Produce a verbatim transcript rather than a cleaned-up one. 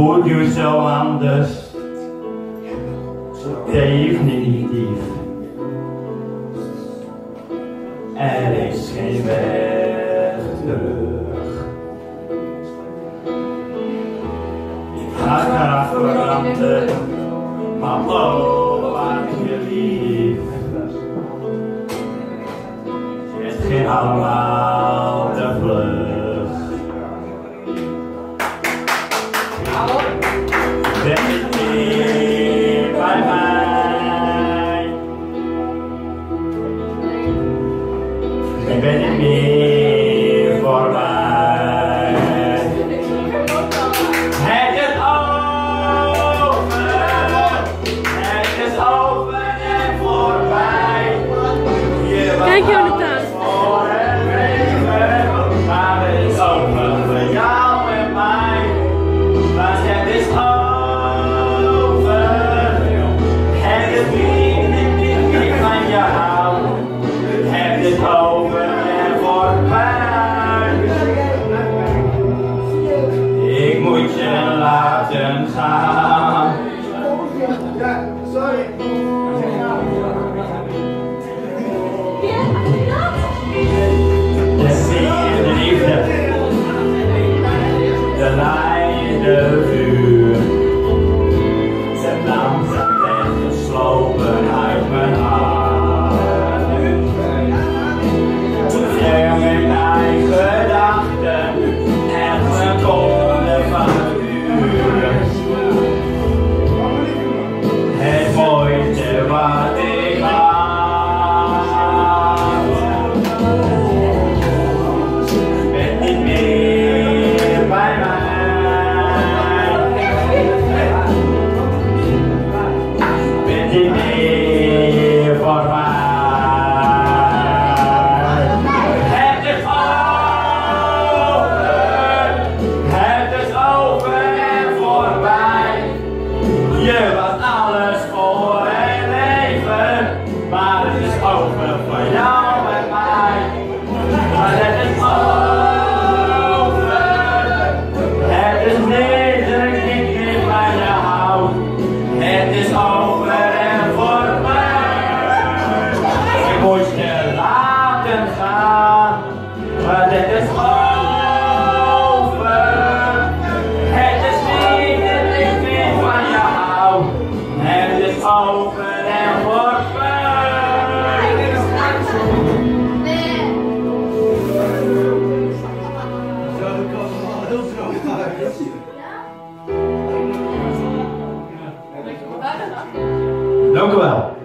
Doe nu zo anders, definitief. Er is geen weg terug. Ik ga graag veranderen, maar oh, wat je lief. Het ging allemaal te vlug. Ben je niet bij mij? Ik ben niet meer voor mij. Het is over, het is over en voorbij. Kijk Jonathan. Voor het leven, maar het is over voor jou en mij. Maar het is over. Over en voorbij. Ik moet je laten gaan. Ja, sorry. De zee is de liefde, de lijn, de vuur. Ze langzaam weggeslopen uit mijn hart. In mijn gedachten en seconden van het uur. Het mooiste wat ik had. Ben niet meer bij mij. Ben niet meer voor mij. Je was alles voor het leven, maar het is over voor jou en mij. Maar het is over, het is niet dat ik niet meer van je hou. Het is over en voorbij. Ik moet je laten gaan, maar het is over. Over en voorbij. Dank u wel.